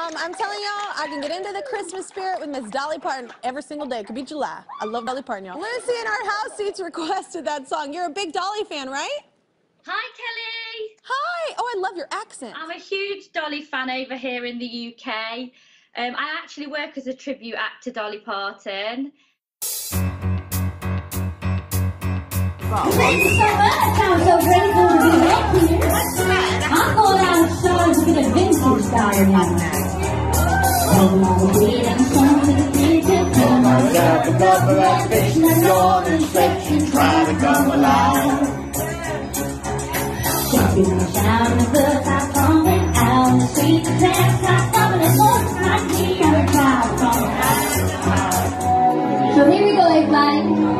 I'm telling y'all, I can get into the Christmas spirit with Miss Dolly Parton every single day. It could be July. I love Dolly Parton, y'all. Lucy in our house seats requested that song. You're a big Dolly fan, right? Hi, Kelly. Hi. Oh, I love your accent. I'm a huge Dolly fan over here in the UK. I actually work as a tribute act to Dolly Parton. Thank you so much. I'm so grateful to be back here. I'm going out of style to get a vintage style now. Come on, get on some to the future. Come on, grab a couple of fish and your inspection. Try to come along. Shaking the shower and the birds are coming out. The street is fast, stopping and more like me. I'm a crowd from the house. So here we go, everybody.